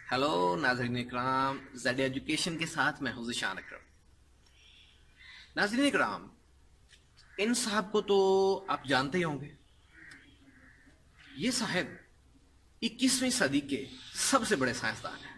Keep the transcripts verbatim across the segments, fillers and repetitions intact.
Hello नाज़रीन इकराम, Z education के साथ मैं हूं ज़िशान अकरम। नाज़रीन इकराम, इन साहब को तो आप जानते ही होंगे। ये साहब इक्कीसवीं सदी के सबसे बड़े साइंसदान हैं।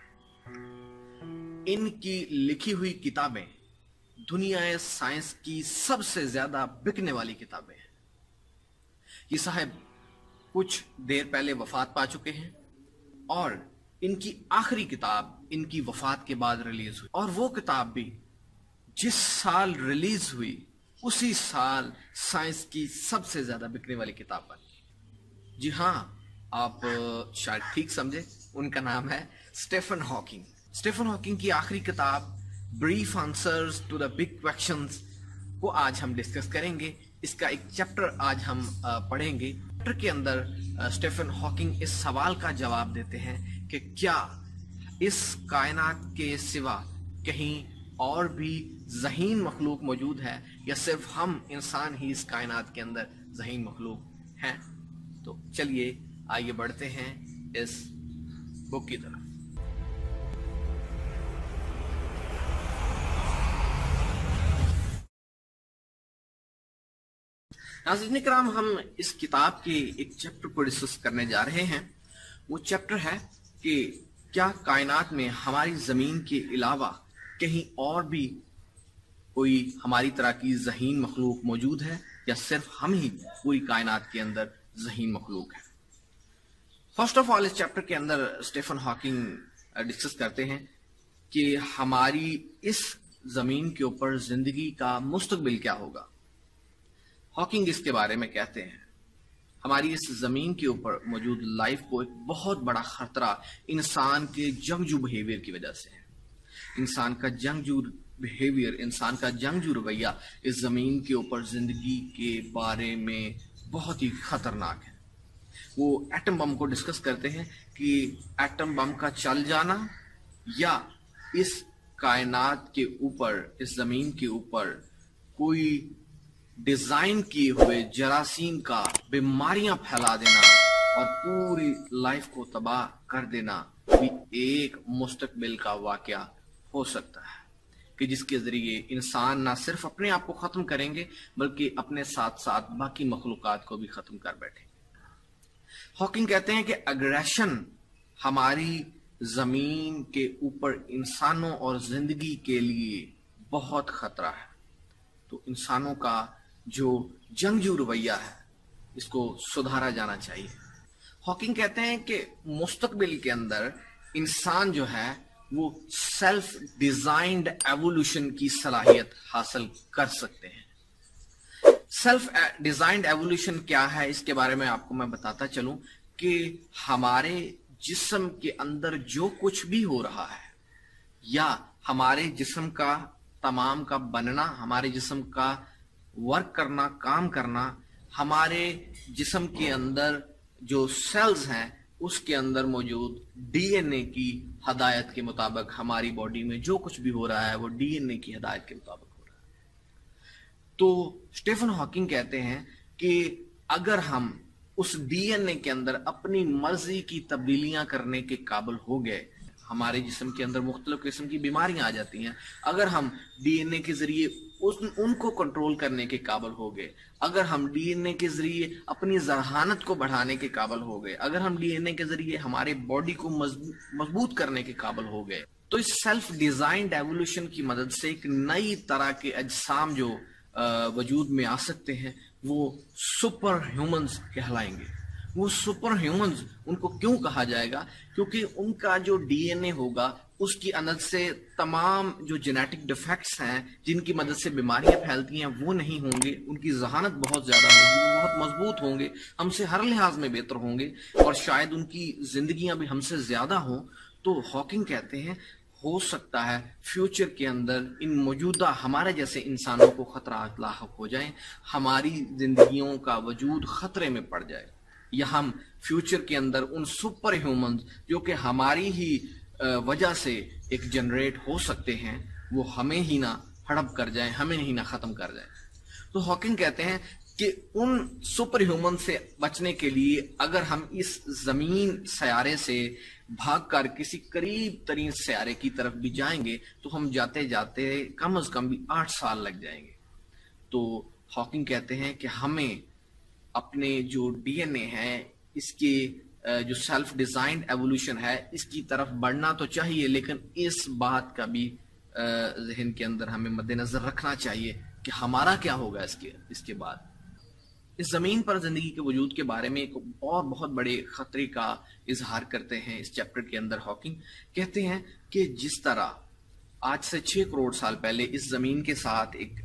इनकी लिखी हुई किताबें दुनिया साइंस की सबसे ज्यादा बिकने वाली किताबें हैं। ये साहब कुछ देर पहले वफात पा चुके हैं और इनकी आखिरी किताब इनकी वफात के बाद रिलीज हुई, और वो किताब भी जिस साल रिलीज हुई उसी साल साइंस की सबसे ज्यादा बिकने वाली किताब बनी। जी हाँ, आप शायद ठीक समझे, उनका नाम है स्टेफन हॉकिंग। स्टेफन हॉकिंग की आखिरी किताब brief answers to the big questions को आज हम डिस्कस करेंगे। इसका एक चैप्टर आज हम पढ़ेंगे। चैप्टर के अंदर स्टेफन हॉकिंग इस सवाल का जवाब देते हैं कि क्या इस कायनात के सिवा कहीं और भी ज़हीन मखलूक मौजूद है या सिर्फ हम इंसान ही इस कायनात के अंदर ज़हीन मखलूक हैं। तो चलिए आइए बढ़ते हैं इस बुक की तरफ। नाज़रीन इकराम, हम इस किताब के एक चैप्टर को डिस्कस करने जा रहे हैं। वो चैप्टर है कि क्या कायनात में हमारी जमीन के अलावा कहीं और भी कोई हमारी तरह की ज़हीन मखलूक मौजूद है या सिर्फ हम ही पूरी कायनात के अंदर ज़हीन मखलूक है। फर्स्ट ऑफ ऑल, इस चैप्टर के अंदर स्टेफन हॉकिंग डिस्कस करते हैं कि हमारी इस जमीन के ऊपर जिंदगी का मुस्तकबिल क्या होगा। हॉकिंग इसके बारे में कहते हैं हमारी इस जमीन के ऊपर मौजूद लाइफ को एक बहुत बड़ा खतरा इंसान के जंगजू बिहेवियर की वजह से है। इंसान का जंगजू बिहेवियर, इंसान का जंगजू रवैया इस जमीन के ऊपर जिंदगी के बारे में बहुत ही खतरनाक है। वो एटम बम को डिस्कस करते हैं कि एटम बम का चल जाना या इस कायनात के ऊपर, इस जमीन के ऊपर कोई डिजाइन किए हुए जरासीम का बीमारियां फैला देना और पूरी लाइफ को तबाह कर देना भी एक मुस्तकबिल का वाकया हो सकता है कि जिसके जरिए इंसान ना सिर्फ अपने आप को खत्म करेंगे बल्कि अपने साथ साथ बाकी मखलूकात को भी खत्म कर बैठेंगे। हॉकिंग कहते हैं कि अग्रेशन हमारी जमीन के ऊपर इंसानों और जिंदगी के लिए बहुत खतरा है। तो इंसानों का जो जंगजू रवैया है इसको सुधारा जाना चाहिए। हॉकिंग कहते हैं कि मुस्तकबिल के अंदर इंसान जो है वो सेल्फ डिजाइंड एवोल्यूशन की सलाहियत हासिल कर सकते हैं। सेल्फ डिजाइंड एवोल्यूशन क्या है, इसके बारे में आपको मैं बताता चलूं कि हमारे जिस्म के अंदर जो कुछ भी हो रहा है या हमारे जिस्म का तमाम का बनना, हमारे जिस्म का वर्क करना, काम करना, हमारे जिस्म के अंदर जो सेल्स हैं उसके अंदर मौजूद डीएनए की हदायत के मुताबिक हमारी बॉडी में जो कुछ भी हो रहा है वो डीएनए की हदायत के मुताबिक हो रहा है। तो स्टेफन हॉकिंग कहते हैं कि अगर हम उस डीएनए के अंदर अपनी मर्जी की तब्दीलियां करने के काबिल हो गए, हमारे जिस्म के अंदर मुख्तलिफ किस्म की बीमारियां आ जाती हैं। अगर हम डीएनए के जरिए उस उनको कंट्रोल करने के काबिल हो गए, अगर हम डीएनए के जरिए अपनी ज़हानत को बढ़ाने के काबिल हो गए, अगर हम डीएनए के जरिए हमारे बॉडी को मजबूत करने के काबिल हो गए, तो इस सेल्फ डिजाइंड एवोल्यूशन की मदद से एक नई तरह के अजसाम जो वजूद में आ सकते हैं वो सुपर ह्यूमंस कहलाएंगे। वो सुपर ह्यूमंस उनको क्यों कहा जाएगा? क्योंकि उनका जो डीएनए होगा उसकी मदद से तमाम जो जेनेटिक डिफेक्ट्स हैं जिनकी मदद से बीमारियां फैलती हैं वो नहीं होंगे। उनकी जहानत बहुत ज्यादा होगी, वो बहुत मजबूत होंगे, हमसे हर लिहाज में बेहतर होंगे और शायद उनकी जिंदगियां भी हमसे ज्यादा हों। तो हॉकिंग कहते हैं हो सकता है फ्यूचर के अंदर इन मौजूदा हमारे जैसे इंसानों को खतरा लाहक हो जाए, हमारी जिंदगियों का वजूद खतरे में पड़ जाए, या हम फ्यूचर के अंदर उन सुपर ह्यूमंस जो कि हमारी ही वजह से एक जनरेट हो सकते हैं वो हमें ही ना हड़प कर जाए, हमें ही ना खत्म कर जाए। तो हॉकिंग कहते हैं کہ ان سپر ہیومن سے بچنے کے لیے اگر ہم اس زمین سیارے سے بھاگ کر کسی قریب ترین سیارے کی طرف بھی جائیں گے تو ہم جاتے جاتے کم از کم بھی آٹھ سال لگ جائیں گے. تو ہاکنگ کہتے ہیں کہ ہمیں اپنے جو ڈی این اے ہے، اس کے جو سیلف ڈیزائنڈ ایوولوشن ہے، اس کی طرف بڑھنا تو چاہیے، لیکن اس بات کا بھی ذہن کے اندر ہمیں مد نظر رکھنا چاہیے کہ ہمارا کیا ہوگا اس کے اس کے بعد. اس زمین پر زندگی کے وجود کے بارے میں ایک اور بہت بڑے خطرے کا اظہار کرتے ہیں اس چیپٹر کے اندر. ہاکنگ کہتے ہیں کہ جس طرح آج سے چھ کروڑ سال پہلے اس زمین کے ساتھ ایک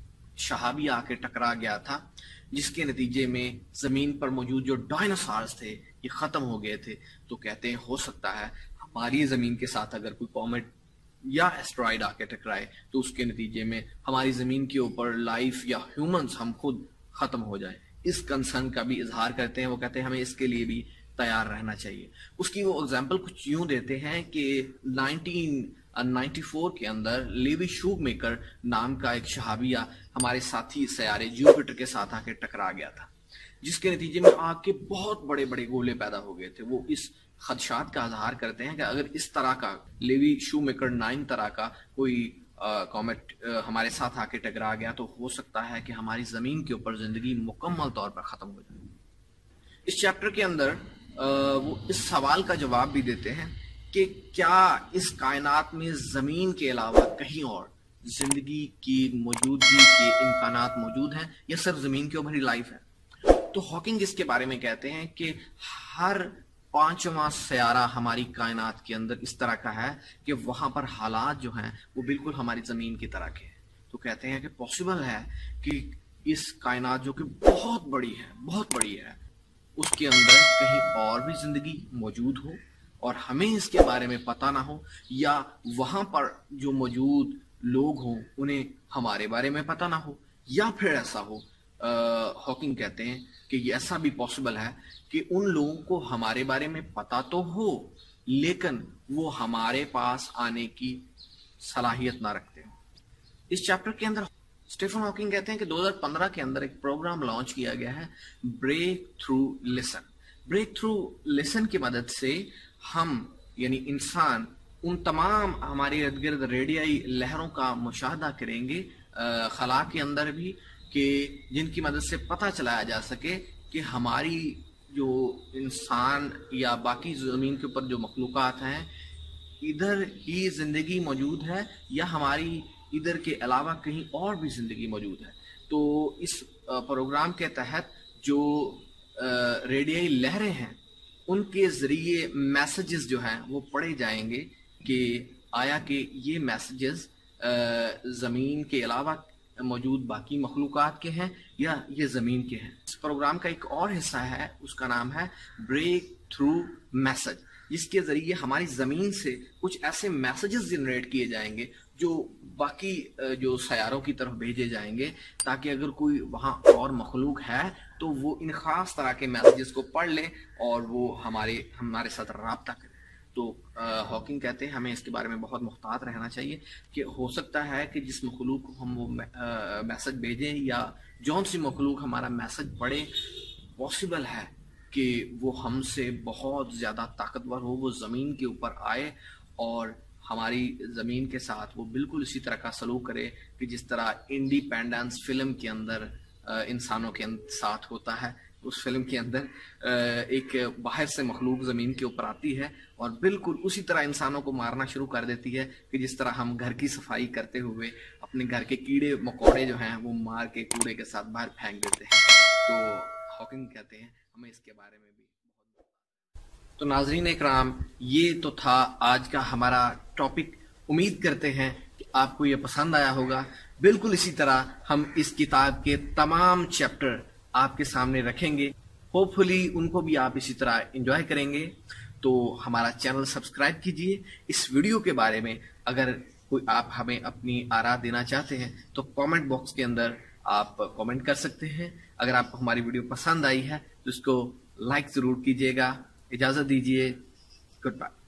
شہابی آ کے ٹکرا گیا تھا، جس کے نتیجے میں زمین پر موجود جو ڈائناسارز تھے یہ ختم ہو گئے تھے. تو کہتے ہیں ہو سکتا ہے ہماری زمین کے ساتھ اگر کوئی کومیٹ یا ایسٹرائیڈ آ کے ٹکرائے تو اس کے نتیجے میں ہماری زمین کے اوپر لائف یا ہیومنز ہم خود ختم ہو جائیں. اس کنسرن کا بھی اظہار کرتے ہیں. وہ کہتے ہیں ہمیں اس کے لیے بھی تیار رہنا چاہیے. اس کی وہ اگزامپل کچھ یوں دیتے ہیں کہ نائنٹین نائنٹی فور کے اندر لیوی شوگ میکر نام کا ایک شہابیہ ہمارے ساتھی سیارے جوپیٹر کے ساتھ آ کے ٹکرا گیا تھا، جس کے نتیجے میں آگ کے بہت بڑے بڑے گولے پیدا ہو گئے تھے. وہ اس خدشات کا اظہار کرتے ہیں کہ اگر اس طرح کا لیوی شو میکر نائن طرح کا کوئی کومیٹ ہمارے ساتھ آ کے ٹکرا گیا تو ہو سکتا ہے کہ ہماری زمین کے اوپر زندگی مکمل طور پر ختم ہو جائے. اس چیپٹر کے اندر وہ اس سوال کا جواب بھی دیتے ہیں کہ کیا اس کائنات میں زمین کے علاوہ کہیں اور زندگی کی موجودگی کے امکانات موجود ہیں یا صرف زمین کے اوپر ہی لائف ہے. تو ہاکنگ اس کے بارے میں کہتے ہیں کہ ہر پانچواں سیارہ ہماری کائنات کے اندر اس طرح کا ہے کہ وہاں پر حالات جو ہیں وہ بالکل ہماری زمین کی طرح کے ہیں. تو کہتے ہیں کہ پاسبل ہے کہ اس کائنات جو کہ بہت بڑی ہے بہت بڑی ہے اس کے اندر کہیں اور بھی زندگی موجود ہو اور ہمیں اس کے بارے میں پتہ نہ ہو، یا وہاں پر جو موجود لوگ ہوں انہیں ہمارے بارے میں پتہ نہ ہو، یا پھر ایسا ہو ہاکنگ کہتے ہیں کہ یہ ایسا بھی پاسبل ہے کہ ان لوگوں کو ہمارے بارے میں پتہ تو ہو لیکن وہ ہمارے پاس آنے کی صلاحیت نہ رکھتے. اس چیپٹر کے اندر اسٹیفن ہاکنگ کہتے ہیں کہ دو ہزار پندرہ کے اندر ایک پروگرام لانچ کیا گیا ہے Breakthrough Listen. Breakthrough Listen کی مدد سے ہم یعنی انسان ان تمام ہمارے ارد گرد ریڈیائی لہروں کا مشاہدہ کریں گے خلا کے اندر بھی، کہ جن کی مدد سے پتہ چلایا جا سکے کہ ہماری جو انسان یا باقی زمین کے اوپر جو مخلوقات ہیں ادھر ہی زندگی موجود ہے یا ہماری ادھر کے علاوہ کہیں اور بھی زندگی موجود ہے. تو اس پروگرام کے تحت جو ریڈیائی لہریں ہیں ان کے ذریعے میسیجز جو ہیں وہ پڑھے جائیں گے کہ آیا کہ یہ میسیجز زمین کے علاوہ موجود باقی مخلوقات کے ہیں یا یہ زمین کے ہیں. اس پروگرام کا ایک اور حصہ ہے، اس کا نام ہے بریک تھرو میسج، جس کے ذریعے ہماری زمین سے کچھ ایسے میسیجز جنریٹ کیے جائیں گے جو باقی جو سیاروں کی طرف بھیجے جائیں گے، تاکہ اگر کوئی وہاں اور مخلوق ہے تو وہ ان خاص طرح کے میسیجز کو پڑھ لیں اور وہ ہمارے ہمارے ساتھ رابطہ کریں. تو ہاکنگ کہتے ہیں ہمیں اس کے بارے میں بہت محتاط رہنا چاہیے کہ ہو سکتا ہے کہ جس مخلوق کو ہم وہ میسج بھیجیں یا جون سی مخلوق ہمارا میسج پڑھے، پاسبل ہے کہ وہ ہم سے بہت زیادہ طاقتور ہو، وہ زمین کے اوپر آئے اور ہماری زمین کے ساتھ وہ بالکل اسی طرح کا سلوک کرے کہ جس طرح انڈیپینڈنس فلم کے اندر انسانوں کے ساتھ ہوتا ہے. اس فلم کے اندر ایک باہر سے مخلوق زمین کے اوپر آتی ہے اور بالکل اسی طرح انسانوں کو مارنا شروع کر دیتی ہے کہ جس طرح ہم گھر کی صفائی کرتے ہوئے اپنے گھر کے کیڑے مکوڑے جو ہیں وہ مار کے کوڑے کے ساتھ باہر پھینک دیتے ہیں. تو ہاکنگ کہتے ہیں ہمیں اس کے بارے میں بھی بہت. تو ناظرین اکرام، یہ تو تھا آج کا ہمارا ٹاپک. امید کرتے ہیں کہ آپ کو یہ پسند آیا ہوگا. بالکل اسی طرح ہم اس کتاب کے تمام چیپٹر آپ کے سامنے رکھیں گے. ہوپ فلی ان کو بھی آپ اسی طرح انجوائے کریں گے. تو ہمارا چینل سبسکرائب کیجئے. اس ویڈیو کے بارے میں اگر کوئی آپ ہمیں اپنی آراء دینا چاہتے ہیں تو کامنٹ باکس کے اندر آپ کامنٹ کر سکتے ہیں. اگر آپ کو ہماری ویڈیو پسند آئی ہے تو اس کو لائک ضرور کیجئے گا. اجازت دیجئے. Good bye.